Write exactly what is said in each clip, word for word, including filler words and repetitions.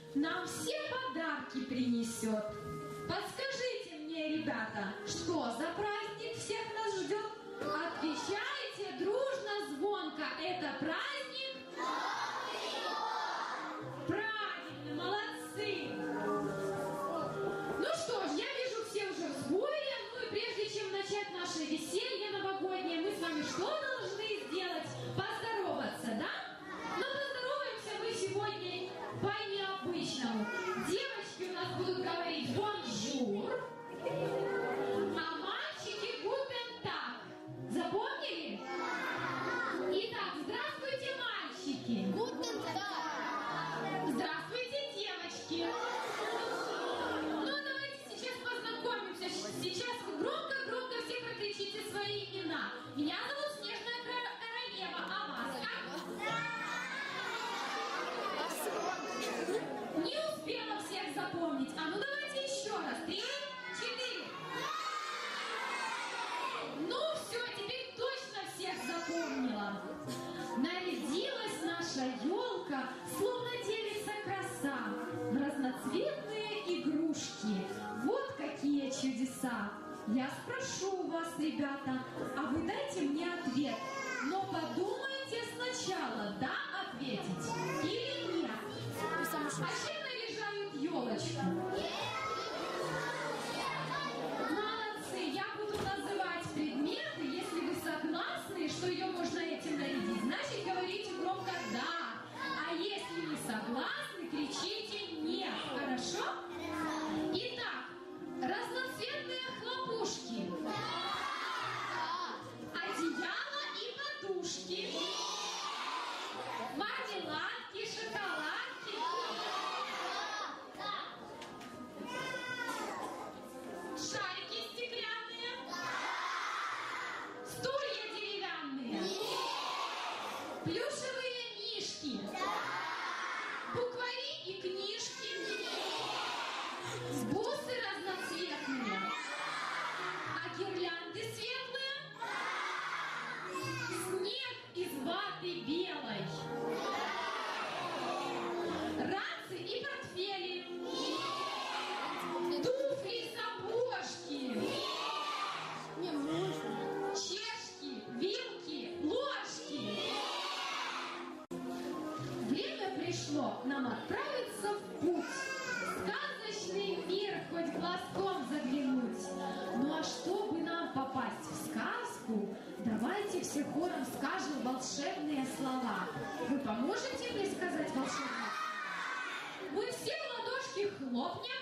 нам все подарки принесет. Подскажите мне, ребята, что за праздник всех нас ждет? Отвечайте дружно, звонко. Это праздник? Правильно, молодцы. Ну что ж, я вижу, все уже в сборе. Ну и прежде чем начать наше веселье новогоднее, мы с вами что должны сделать? Поздороваться, да? Но поздороваемся мы сегодня по-необычному. Девочки у нас будут говорить бонжур, а мальчики гутен так. Запомнили? Итак, здравствуйте, мальчики. Гутен так. Здравствуйте, девочки. Ну, давайте сейчас познакомимся. Сейчас вы громко-громко все прокричите свои имена. Меня зовут Снежная Королева, а вас как? Не успела всех запомнить. А ну давайте еще раз. Три, четыре. Ну все, теперь точно всех запомнила. Нарядилась наша елка, словно девица краса, в разноцветные игрушки. Вот какие чудеса. Я спрошу у вас, ребята, а вы дайте мне ответ. Но подумайте сначала, да, ответить или нет. А чем наряжают елочку? Молодцы, я буду называть предметы, если вы согласны, что ее можно этим нарядить, значит говорите громко «да». А если не согласны, кричите «нет». Хорошо? Итак, разноцветные хлопушки, одеяло и подушки, мармеладки, шоколадки, шарики стеклянные, стулья деревянные, плюшевые мишки, буквари и книжки, бусы разноцветные, а гирлянды светлые, снег из ваты белой, ранцы и портфели, туфли, сапожки, чешки, вилки, ложки. Время пришло нам отправиться в путь, сказочный мир хоть глазком заглянуть. Ну а чтобы нам попасть в сказку, давайте все хором скажем волшебные слова. Вы поможете мне сказать волшебные? Мы все в ладошки хлопнем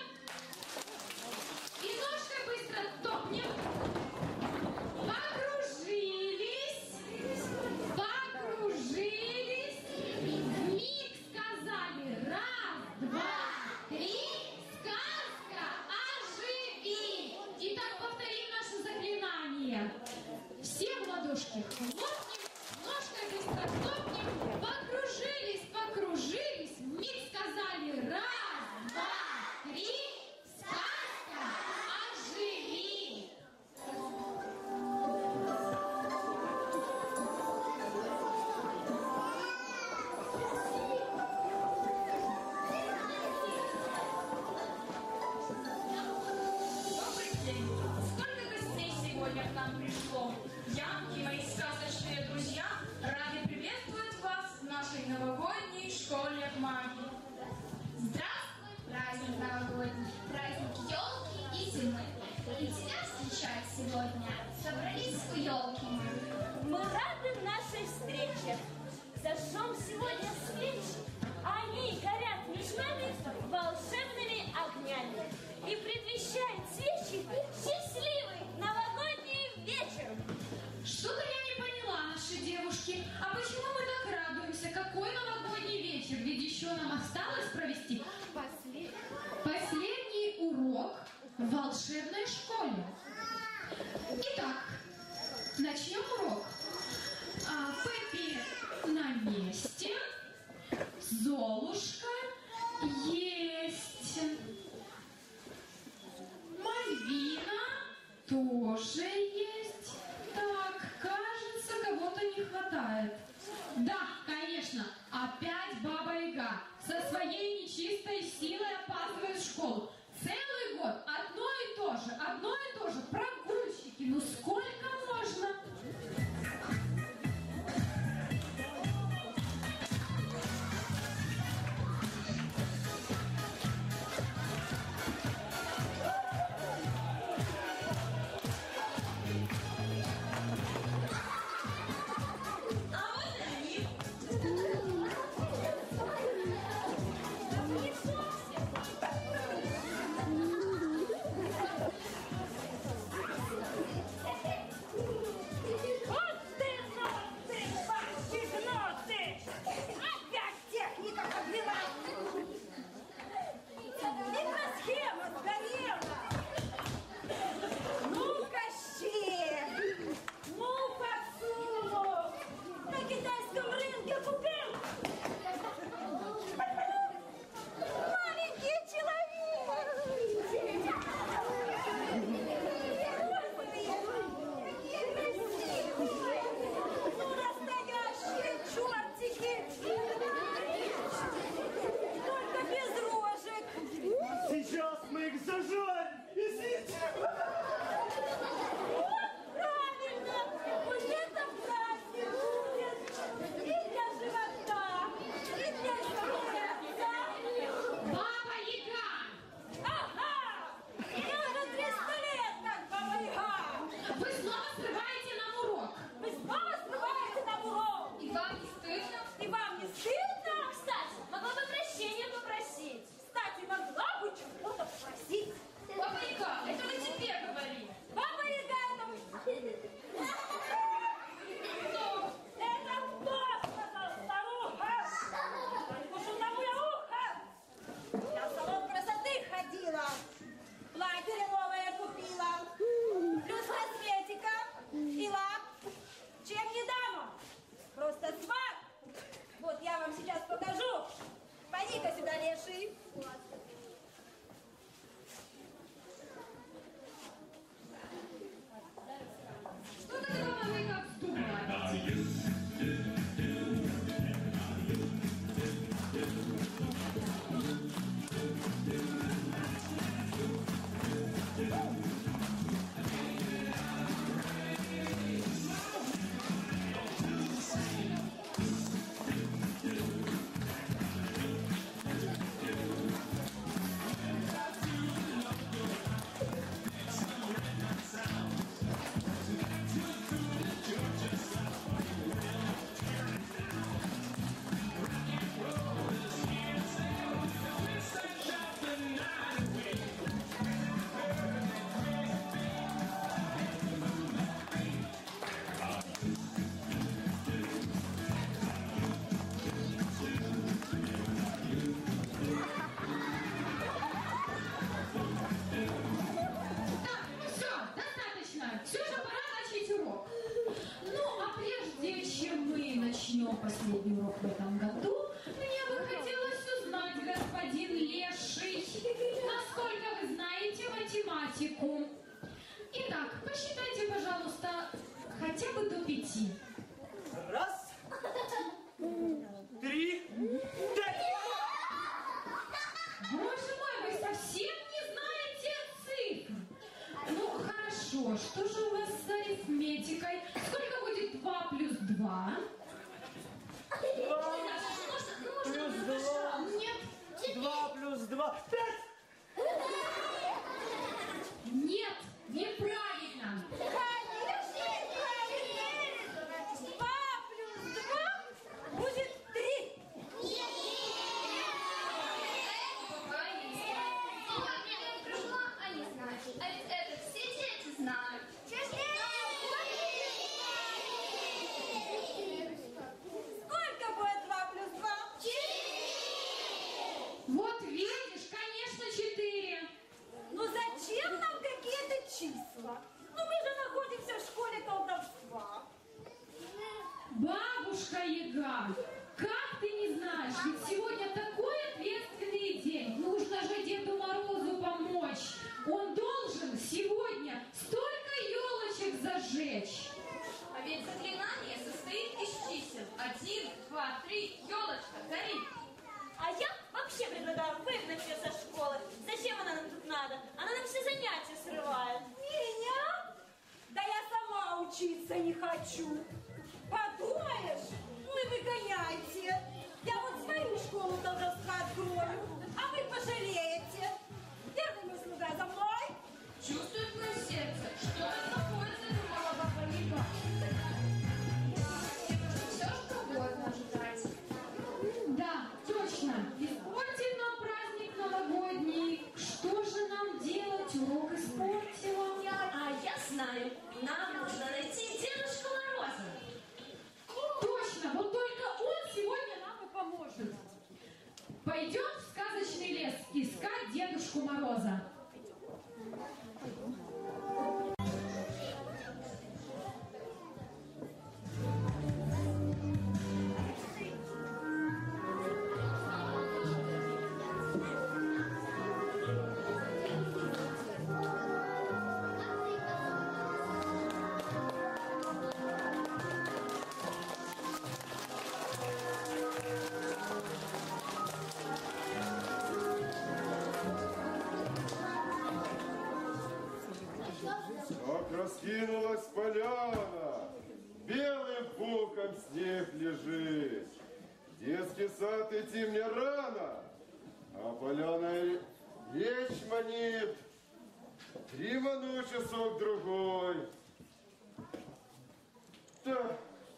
и ножкой быстро топнем. Покружились, покружились, вмиг сказали раз, два, три, сказка, оживи. Итак, повторим наше заклинание. Все в ладошки хлопнем, ножкой быстро топнем, покружились, покружились, вмиг сказали раз, два, три, сказка, оживи. Добрый день! Сколько гостей сегодня к нам пришло? Я и мои сказочные друзья рады приветствовать вас в нашей новогодней школе магии. Здравствуй, праздник новогодний, праздник елки и зимы. И тебя встречать сегодня собрались у елки мы. Мы рады нашей встрече. Зажжем сегодня свечи. Они горят между нами волшебными огнями и предвещают свечи счастливый новогодний вечер. Что-то я не поняла, наши девушки. А почему мы так радуемся? Какой новогодний вечер? Ведь еще нам осталось провести Последний. последний урок в волшебной школе. Итак, начнем урок. А, Пеппи на месте. Золушка есть. Мальвина тоже есть. Так, кажется, кого-то не хватает. Да, конечно, опять Баба Яга со своей нечистой силой. одно и то же. Прогульщики, ну сколько можно? Последний урок в этом году. Мне бы хотелось узнать, господин Леший, насколько вы знаете математику. Итак, посчитайте, пожалуйста, хотя бы до пяти. Раз, три, пять. Боже мой, вы совсем не знаете цифр. Ну, хорошо, что же у вас с арифметикой? Сколько будет два плюс два? Два плюс два. Нет. Два плюс два. Пять. Нет, неправильно. Два плюс два будет три. Они знают. А ведь это все дети знают. Сколько будет два плюс два? Вот видишь, конечно, четыре. Ну зачем нам какие-то числа? Ну мы же находимся в школе колдовства. Бабушка Яга, как ты не знаешь, ведь сегодня такой ответственный день. Нужно же Деду Морозу помочь. Он должен сегодня столько елочек зажечь. А ведь заклинание состоит из чисел. Один, два, три, елочка, гори. А я вообще предлагаю выгнать ее со школы. Зачем она нам тут надо? Она нам все занятия срывает. Меня? Да я сама учиться не хочу. Подумаешь, вы выгоняете. Я вот свою школу колдовства открою, а вы пожалеете. Верный слуга за мной. Чувствует мое сердце, что-то плохое задумала баба Липа. Все что угодно ожидать. Да, точно. Испортит нам праздник новогодний. Что же нам делать? Урок испортила. А я знаю, нам нужно найти Дедушку Мороза. Точно, вот только он сегодня нам и поможет. Пойдем в сказочный лес искать Дедушку Мороза. Как раскинулась поляна, белым пухом снег лежит. Детский сад идти мне рано, а поляна лечь манит. Дреману часок-другой. Да.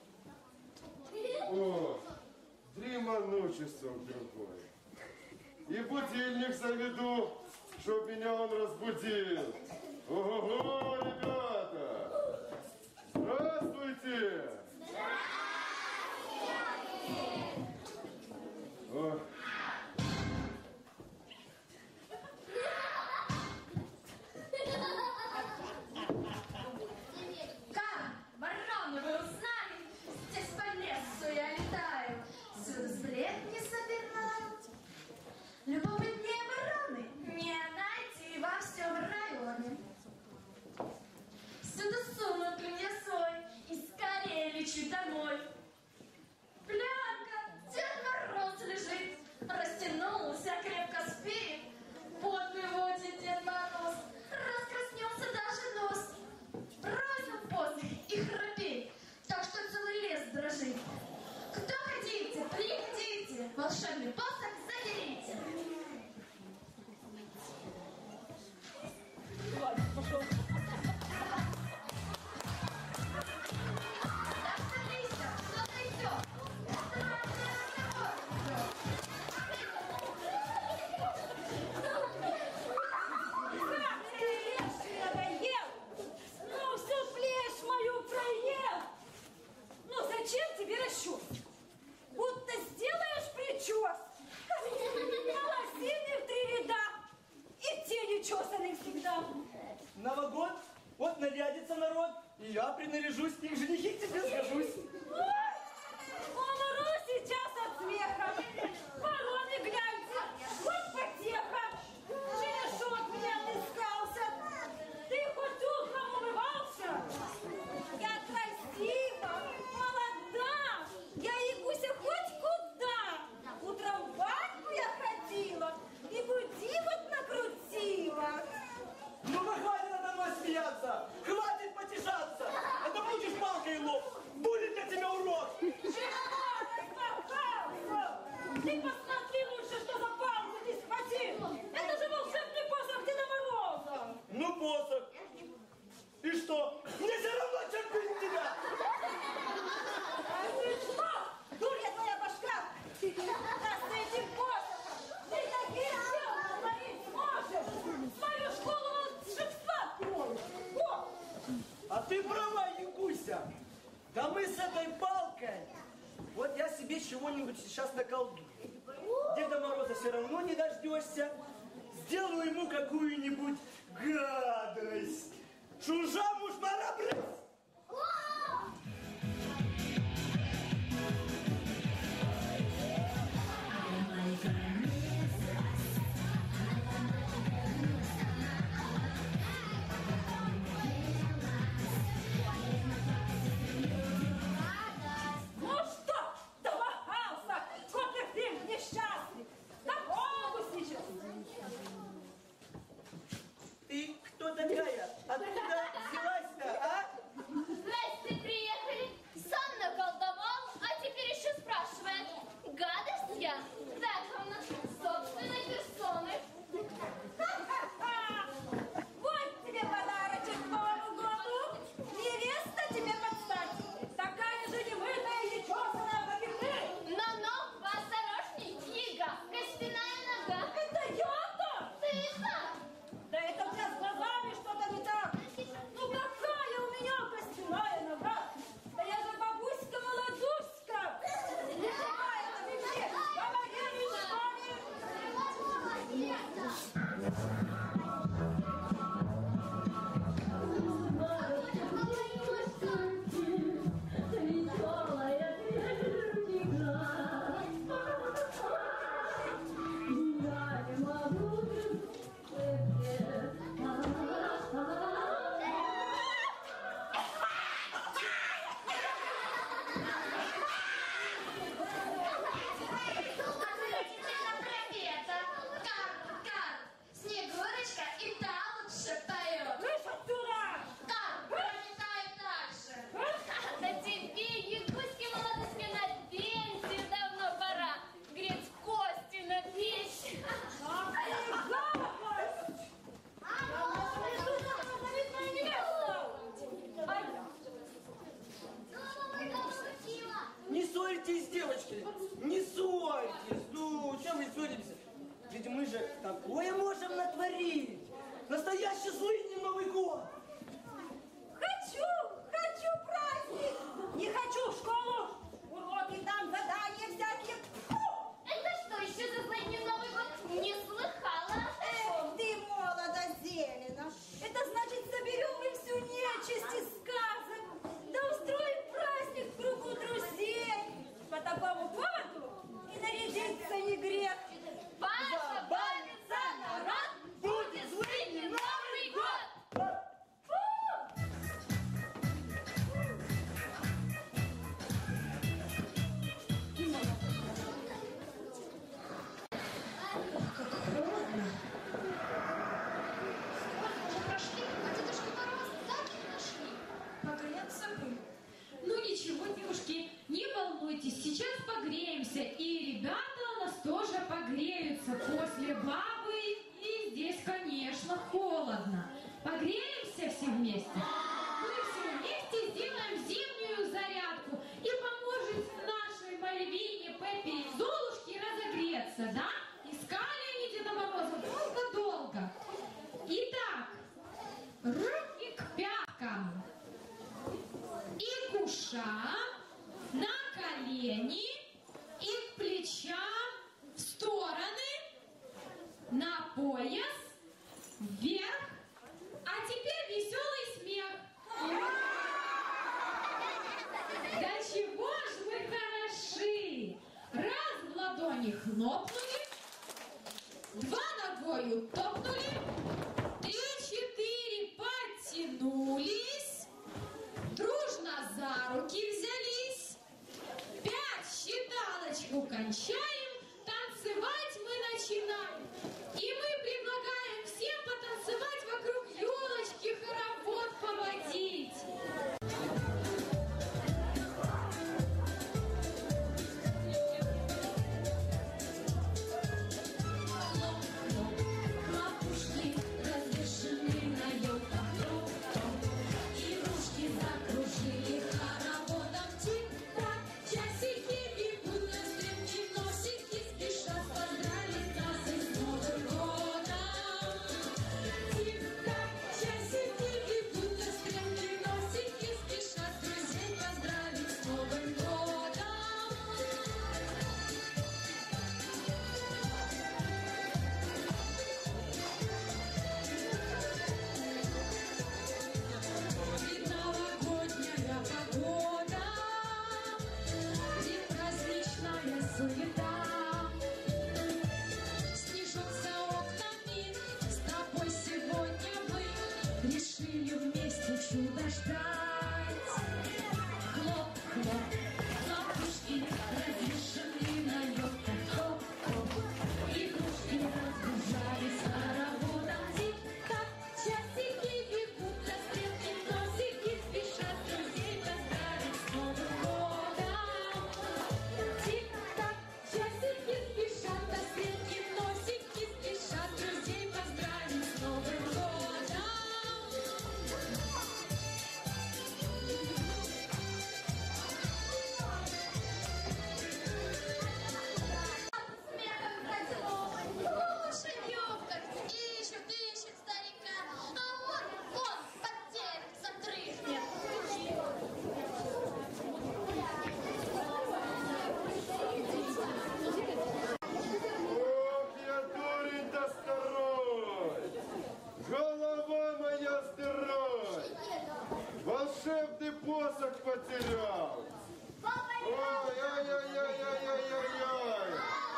О, дреману часок-другой. И будильник заведу, чтоб меня он разбудил. Ого-го, ребята! Здравствуйте! Здравствуйте! Как? Вороны, вы узнали? Здесь по лесу я летаю, всюду сплетни собираю. Любопытнее вороны не найти во всем районе. Всюду сунут клювья свой и скорее лечу домой. Плянка, Дед Мороз лежит, растянулся, крепко спит. Пот выводит Дед Мороз, раскраснелся даже нос. Бросил посох и храпит, так что целый лес дрожит. Кто хотите, приходите, волшебный посох заберите. Ладно, пошел. Да смотрите, кто-то идет. Странный разговор идет. Как ты леший надоел? Ну, всю плешь мою проел. Ну, зачем тебе расчес? Будто сделаешь причес. Волосины в три ряда. И те нечесанные всегда. Новогод, вот нарядится народ, и я принаряжусь, и к женихи к тебе сгожусь. Ой, умру сейчас от смеха. Вороны, гляньте, хоть потеха. Женишок мне отыскался. Ты хоть утром умывался? Я красива, молода. Я ягуся хоть куда. Утром в баньку я ходила и будильник накрутила. Ну, ну, хватит надо мной смеяться, хватит потешаться. Это будешь палкой лоб, будет для тебя урок. Чего распахался? Ты посмотри лучше, что за палку ты схватил. Это же волшебный посох Деда Мороза. Ну, посох. И что? Мне все равно терпеть тебя. А ты что? Дурья твоя башка. Да с этим посохом ты таких дел натворить сможешь. Свою школу волшебства откроешь. О! А ты права, Ягуся. Да мы с этой палкой, вот я себе чего-нибудь сейчас наколдую. Деда Мороза все равно не дождешься. Сделаю ему какую-нибудь гадость. Чужа муж марабрыз. Ну что, домахался, Копперфильд несчастный. На голову сейчас. Ты ссоритесь, девочки. Не ссорьтесь. Ну, чем вы ссоритесь? Ведь мы же такое можем натворить. Настоящий злыдний Новый год. Хочу, хочу праздник. Не хочу в школу. Уроки там, задания всякие. Фу! Это что еще за злыдний Новый год? Не слыхала. Эх, ты молодо зелено. Это значит, соберем мы всю нечисть из сказок. Да устроим праздник в кругу друзей. По такому поводу и нарядиться не грех. Позабавится народ, будет злыдний Новый год. Ну ничего, девушки, не волнуйтесь, сейчас погреемся, и ребята у нас тоже погреются после бабы, и здесь, конечно, холодно. Погреемся все вместе? Мы все вместе сделаем зимнюю зарядку и поможет нашей Мальвине, Пеппе и Золушке разогреться, да? Искали они Деда Мороза долго-долго. Итак, руки к пяткам. И к ушам, на колени, и к плечам, в стороны, на пояс, вверх. А теперь веселый смех. Да чего ж вы хороши! Раз в ладони хлопнули, два ногою топнули, три-четыре подтянулись, дружно за руки взялись, пять считалочку кончаем, танцевать мы начинаем. И мы предлагаем всем потанцевать вокруг елочки, хоровод поводить. Хлопушки развешаны на елках, игрушки закружили хороводом. Тик-так, часики бегут, на стрелки носики спешат поздравить нас и с Новым годом. Тик-так, часики бегут, на стрелки носики спешат друзей поздравить с Новым годом. Предновогодняя погода, предпраздничная суета. Снежок за окнами, с тобой сегодня мы решили вместе чудо ждать. Хлоп-хлоп, хлопушки развешаны на елках, хоп-хоп, игрушки разгружались хороводом. Тик-так, часики бегут, на стрелки носики спешат друзей поздравить с Новым годом. Тик-так, часики спешат, на стрелки носики спешат друзей поздравить с Новым годом. Смехом протянул. Уши юбках ищут, ищет старика. А он, он, под деревцем дрыхнет. Ох, я дурень-то старой! Голова моя здоровь! Волшебный посох потерял! Ой, ай-яй-яй-яй-яй-яй-яй!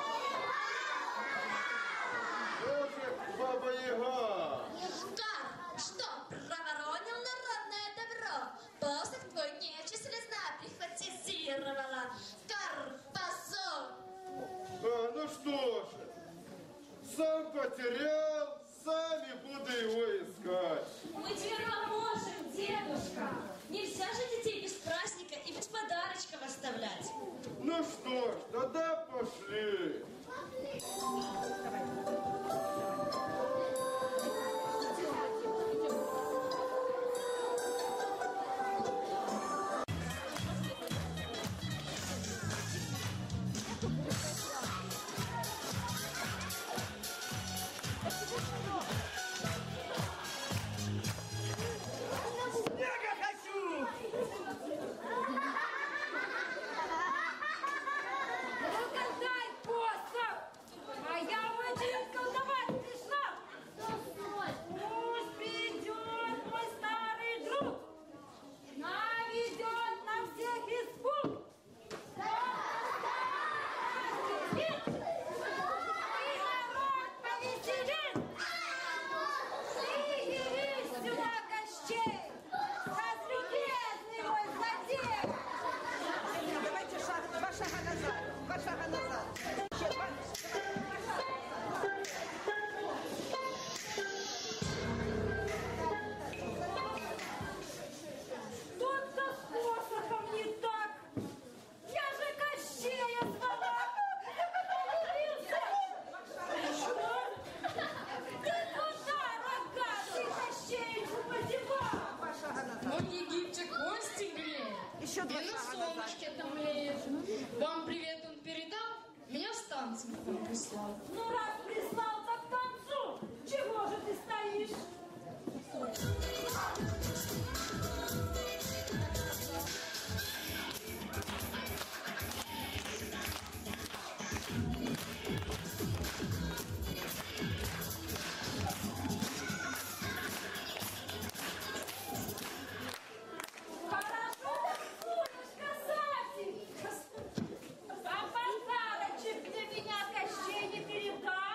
Боже, Баба-Яга! Кар, что, проворонил народное добро? Посох твой нечисть лесна прихватизировала. Кар, позор! А, ну что же, сам потерял, сами буду его искать. Мы тебе поможем, дедушка. Нельзя же детей без праздника и без подарочков оставлять. Ну что ж, тогда пошли. Нет! И народ повеселит! И явись сюда, Кощей! Разлюбезный мой злодей! Давайте шаг, два шага назад, два шага назад. Тут-то с посохом не так! Я же Кощея звала! Влюбился! Ты куда, рогатый Кощеичу, позевал? Два шага назад. Ну, в Египте кости греют. Еще два И на шага назад. солнышке там леет. Вам привет он передал? Меня с танцем к вам прислал. Ну, раз прислал, так танцуй! Чего же ты стоишь? Хорошо танцуешь, красавчик! А подарочек для меня Кощей не передал?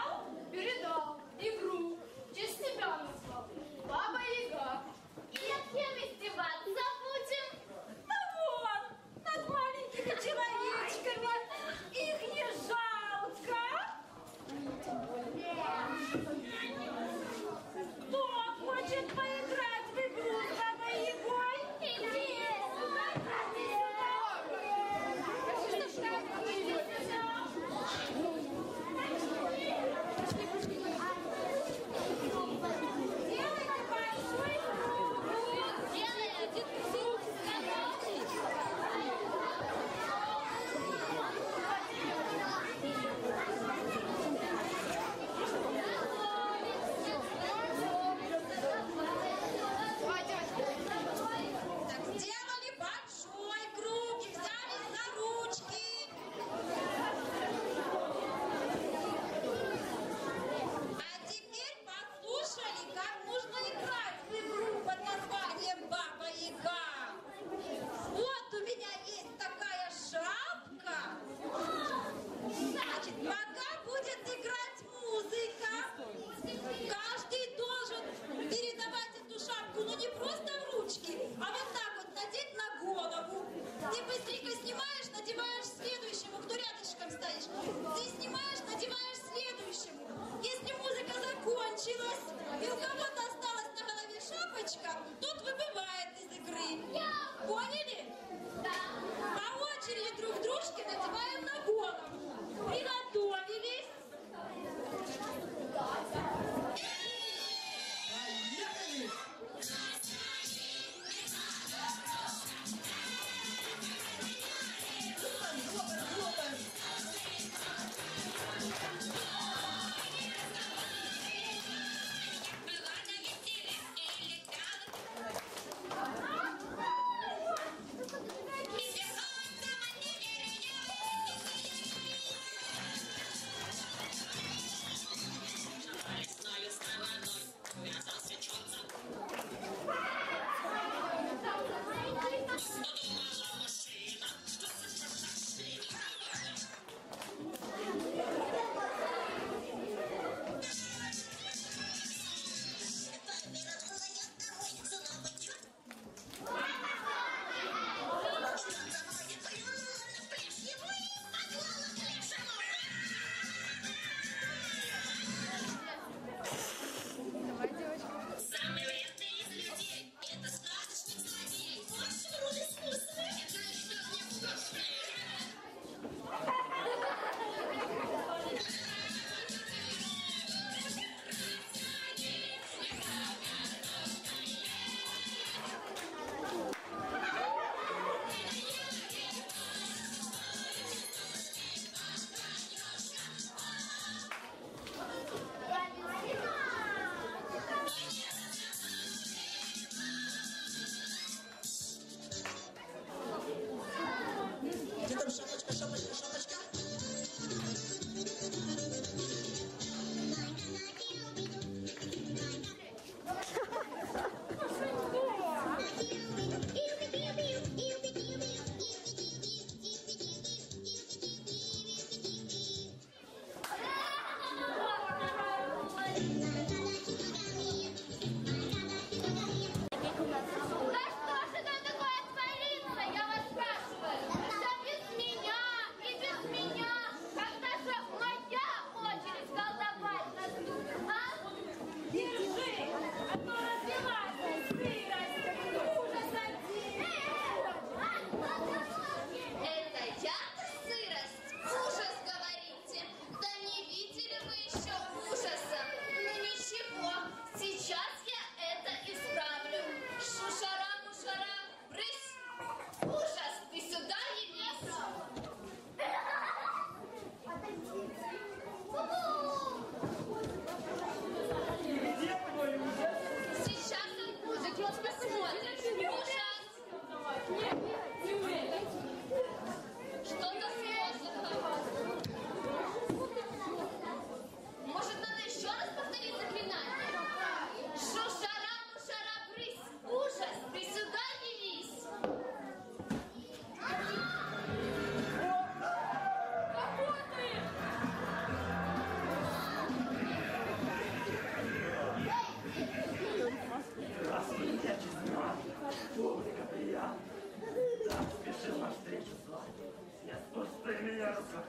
мясо.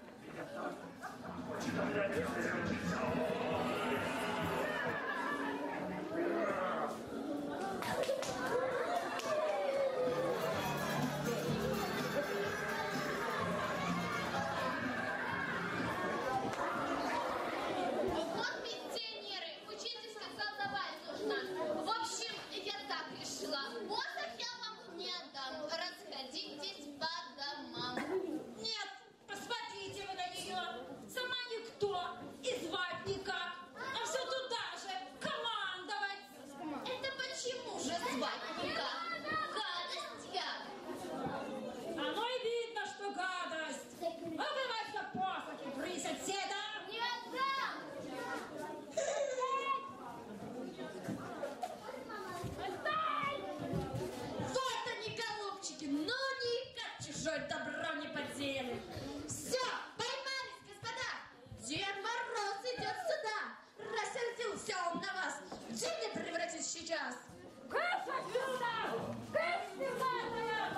Вот пенсионеры, учительская колдовать нужна. В общем, я так решила. Посох я вам не отдам. Расходитесь по домам. Нет, посмотрите вы на нее. Сама никто, и звать никак. А все туда же, командовать. Это почему же звать никак? Гадость я. Оно и видно, что гадость. А вы ваши посохи, брысь отседа. Не отдам. Вот они, голубчики, ну никак чужое добро не поделит. Все, поймались, господа. Дед Мороз идет сюда. Рассердился он на вас. Где мне превратить сейчас? Кыш отсюда! Кыш пиратая!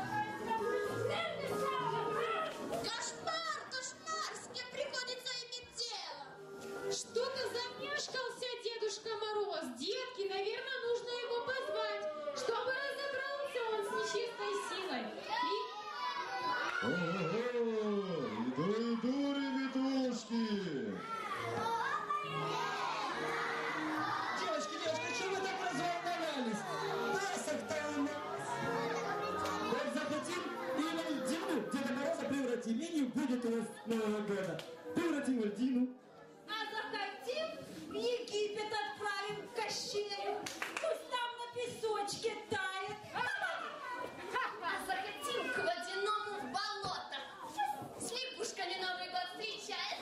Кошмар, кошмар, с кем приходится иметь дело. Что-то замешкался Дедушка Мороз. Детки, наверное, нужно его позвать, чтобы разобрался он с нечистой силой. И- Ого! Иду, иду, ребятушки! Девочки, девочки, что вы так разволновались? Посох-то у нас. Вот захотим и на льдину Деда Мороза превратим, и не будет у нас Нового года. Превратим в льдину. А захотим, в Египет отправим к Кощею. Пусть там на песочке тает. А захотим к водяному в болото. С лягушками Новый год встречает.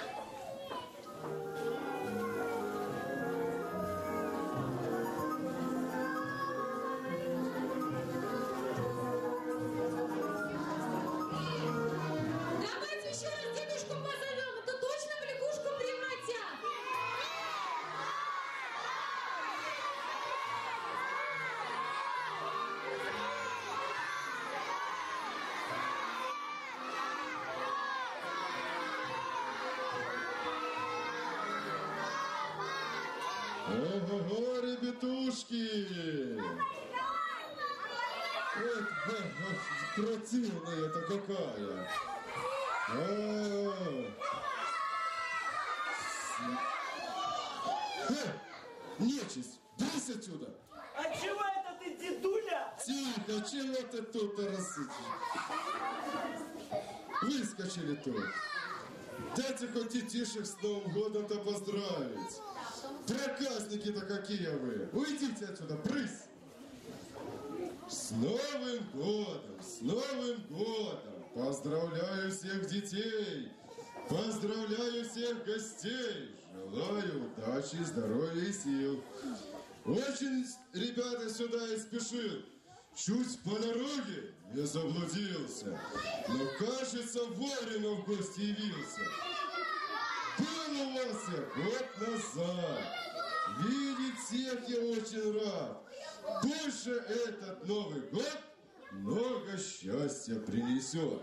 Давайте еще раз дедушку позовем, это точно в лягушку превратят. Ого-го, ребятушки! Вот, ха, ха, противная это какая! А. Ха, нечисть, брысь отсюда! А чего это ты, дедуля? Тихо, чего ты тут рассыпал? Выскочили тут. Дайте хоть детишек с Новым годом-то поздравить. Проказники-то какие вы! Уйдите отсюда, брысь! С Новым годом! С Новым годом! Поздравляю всех детей! Поздравляю всех гостей! Желаю удачи, здоровья и сил! Очень, ребята, сюда и спешил. Чуть по дороге не заблудился. Но, кажется, вовремя в гости явился. Был у вас я год назад. Видеть всех я очень рад. Больше этот Новый год много счастья принесет.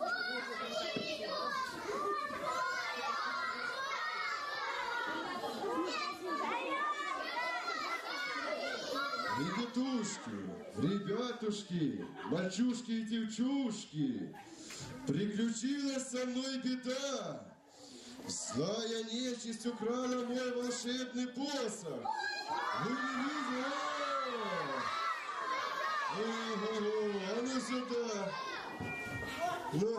Ребятушки, ребятушки, мальчушки и девчушки, приключилась со мной беда. Злая нечисть украла мой волшебный посох. Вы не видите? Ого, а ну сюда. Ну.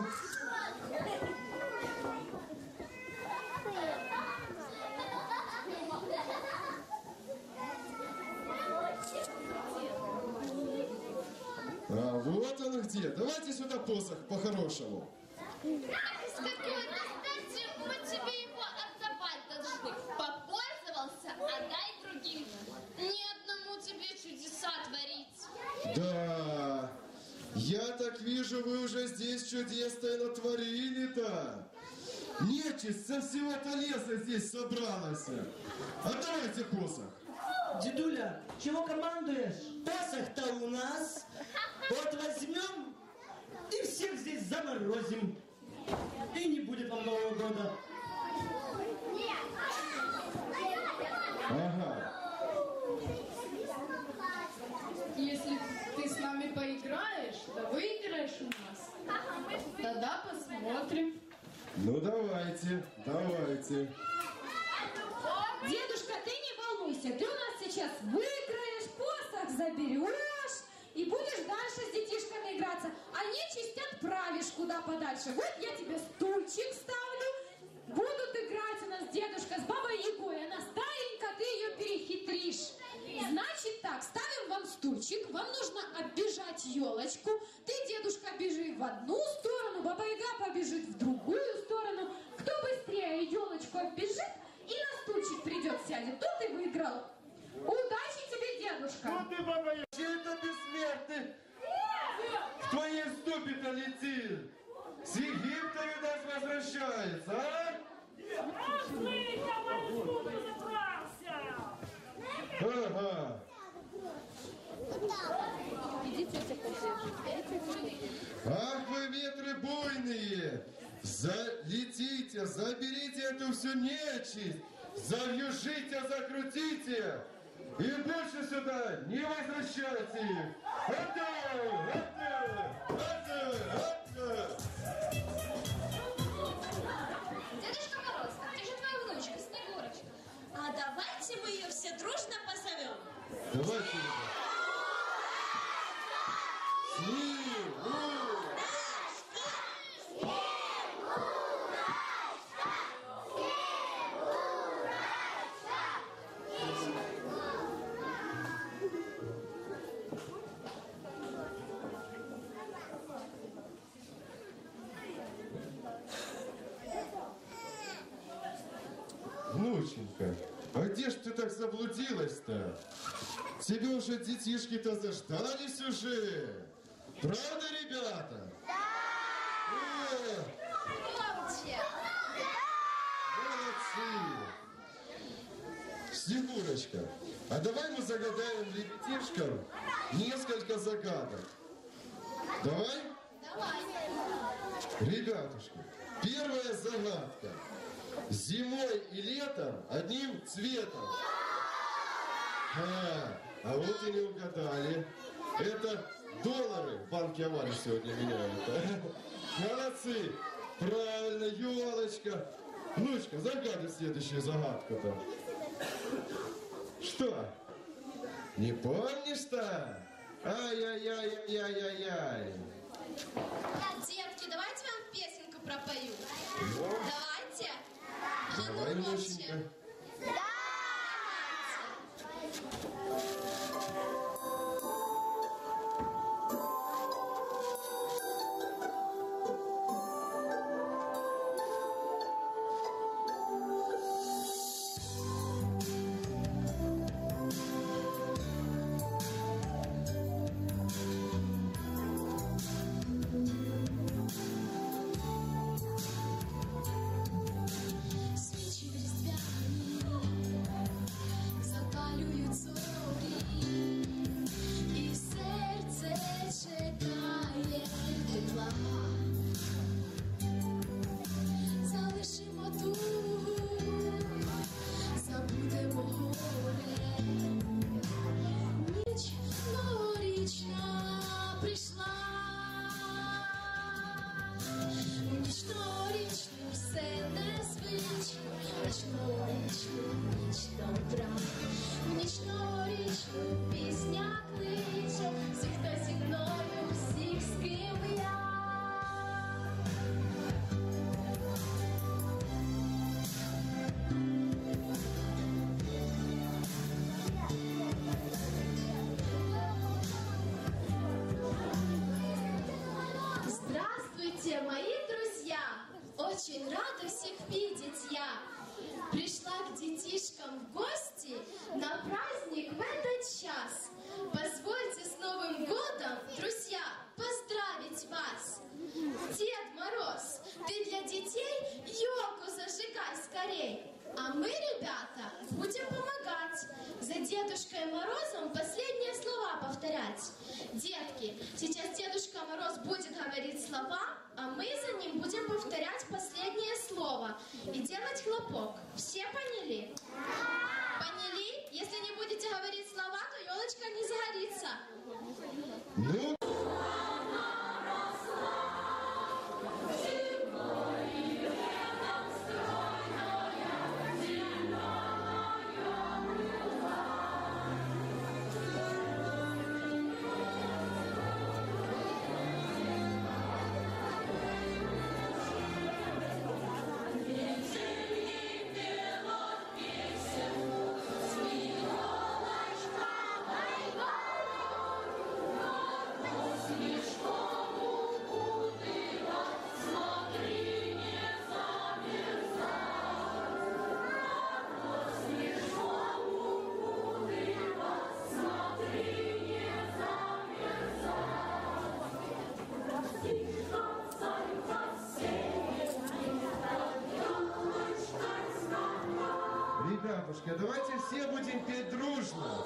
А вот он где. Давайте сюда посох по-хорошему. С какой-то стати мы тебе его отдавать должны. Попользовался, отдай другим. Ни одному тебе чудеса творить. Да, я так вижу, вы уже здесь чудес-то и натворили-то. Нечисть со всего-то леса здесь собралась. Отдавайте посох. Дедуля, чего командуешь? Посох-то у нас. Вот возьмем и всех здесь заморозим. И не будет вам Нового года. Ага. Если ты с нами поиграешь, то выиграешь у нас. Тогда посмотрим. Ну давайте, давайте. Дедушка, ты не волнуйся, ты у нас сейчас выиграешь, посох заберешь и будешь дальше с детишками играться. А нечисть отправишь куда подальше. Вот я тебе стульчик ставлю, будут играть у нас дедушка с бабой Ягой. Она старенькая, ты ее перехитришь. Значит так, ставим вам стульчик, вам нужно оббежать елочку. Ты, дедушка, бежи в одну сторону, баба Яга побежит в другую сторону. Кто быстрее елочку оббежит и на стульчик придет, сядет, тот и выиграл. Удачи тебе, дедушка. Ну ты, баба Яга, чей это бессмертный? В твоей ступе-то летит. С Египта, видать, возвращается, а? Ах вы, я в мою ступу забрался! Ага. Ах вы, ветры буйные! Залетите, заберите эту всю нечисть, завьюжите, закрутите и больше сюда не возвращайте их! Отдай! Отдай! Отдай! Отдай! Дедушка Мороз, а где же твоя внучка, Снегурочка? А давайте мы ее все дружно позовем. Давайте, ребята. Внученька, а где ж ты так заблудилась-то? Тебе уже детишки-то заждались уже. Правда, ребята? Да! Э, Помните. молодцы! Снегурочка, а давай мы загадаем ребятишкам несколько загадок. Давай? Давай. Ребятушки, первая загадка. Зимой и летом одним цветом. А, а вот и не угадали. Это доллары в банке Авари сегодня меняют. А? Молодцы! Правильно, елочка. Внучка, загадывай следующую загадку-то. Что? Не помнишь-то? Ай-яй-яй-яй-яй-яй. Детки, давайте вам песенку пропою. Ну? Давайте. Давай, внученька. Свечи різдвяні запалюють зорі, і серце чекає тепла. Залишимо тугу, забудемо горе. Ніч новорічна прийшла. Ніч новорічну все незвично, ніч новорічну, ніч добра. Ніч новорічну пісня кличе, всіх, хто зі мною, всіх, з ким я. Здравствуйте, мои друзья! Очень рада всех видеть я. Пришла к детишкам в гости на праздник в этот час. Позвольте с Новым годом, друзья, поздравить вас. Дед Мороз, ты для детей елку зажигай скорей. А мы, ребята, будем помогать. За Дедушкой Морозом последние слова повторять. Детки, сейчас Дедушка Мороз Мороз будет говорить слова, а мы за ним будем повторять последнее слово и делать хлопок. Все поняли? Поняли? Если не будете говорить слова, то елочка не загорится. Ну... Ребятушки, давайте все будем петь дружно.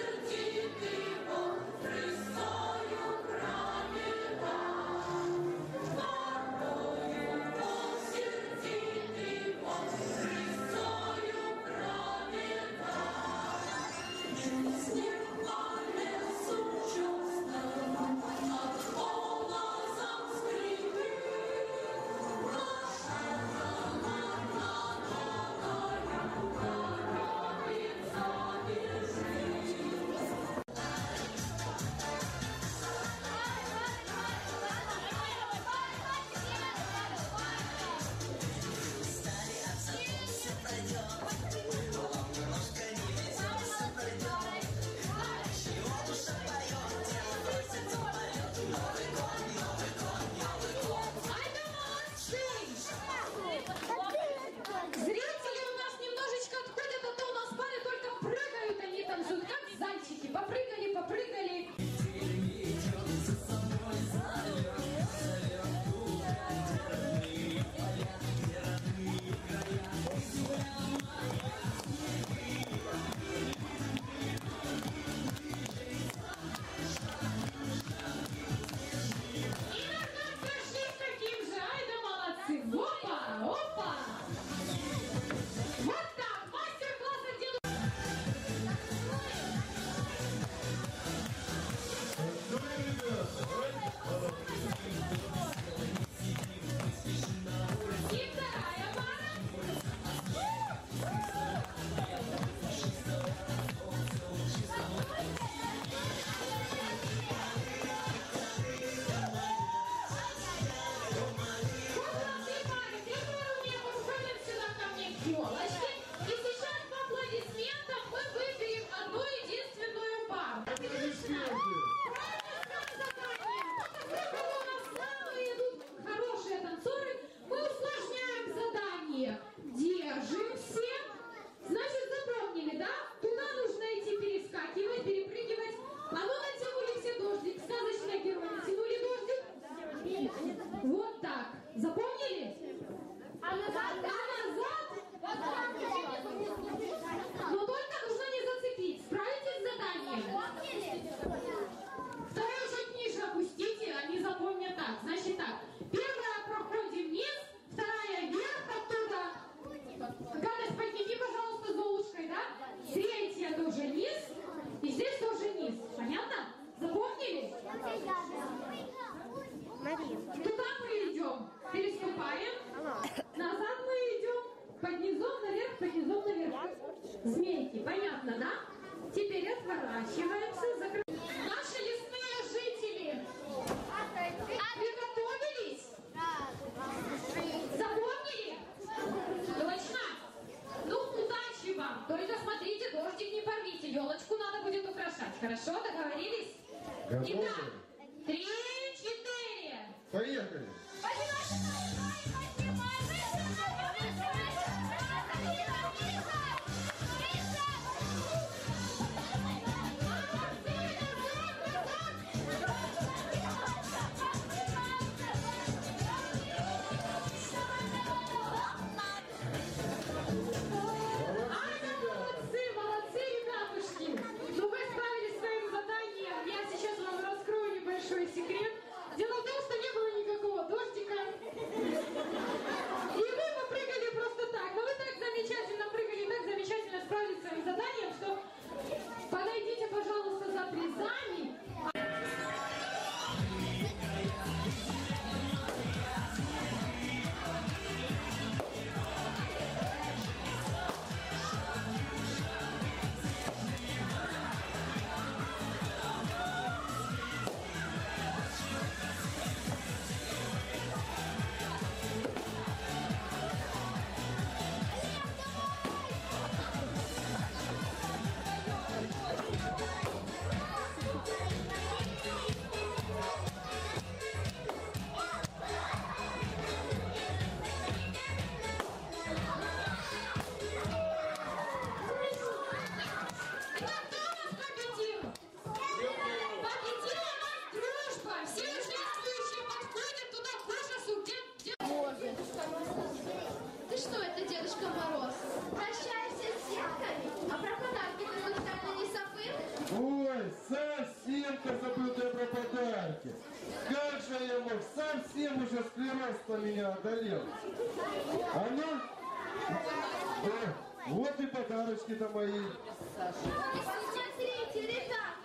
Хорошо, договорились? Готовы? Итак, три, четыре. Поехали. Молодцы, молодцы, ребятушки! Ну вы справились с своим заданием. Я сейчас вам раскрою небольшой одолел. А ну, о, вот и подарочки-то мои. Смотрите, ребята,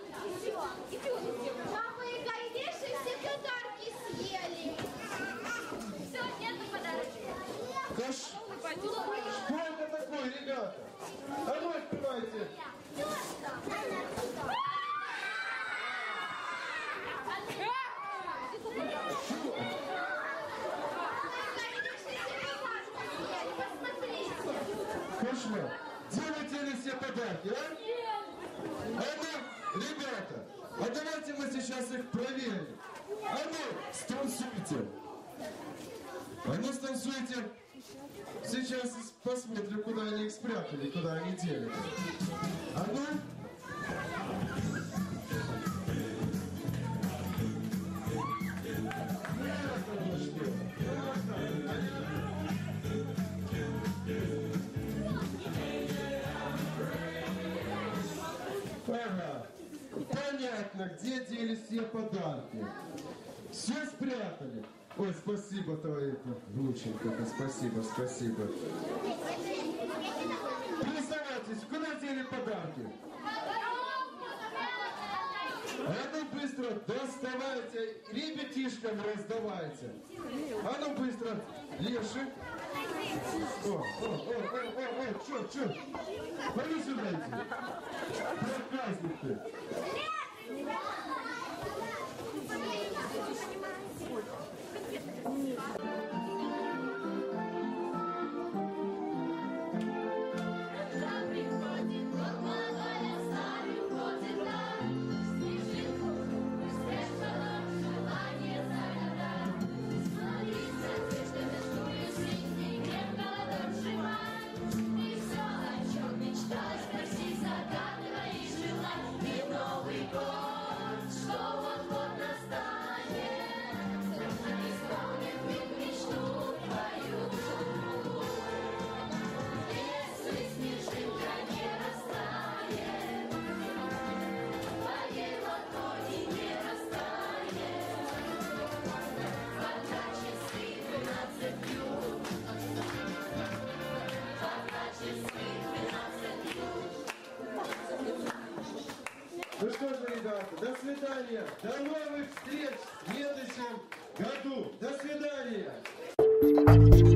папа и Гайдеши все подарки съели. Все, нет подарочек. Каш... Что это такое, ребята? А ну открывайте. Кошмар. Делайте ли все подарки, а? А ну, ребята, а давайте мы сейчас их проверим. А ну, станцуйте. А ну, станцуйте. Сейчас посмотрим, куда они их спрятали, куда они дели. А ну. Ага. Понятно, где делись все подарки. Все спрятали. Ой, спасибо, твои внученька, спасибо, спасибо. Признавайтесь, куда дели подарки? А ну быстро доставайте, ребятишкам раздавайте. А ну быстро, Леши. О, о, о, о, о, о, чё, чё? Пойди сюда иди. Проказник ты. Ну что же, ребята, до свидания. До новых встреч в следующем году. До свидания.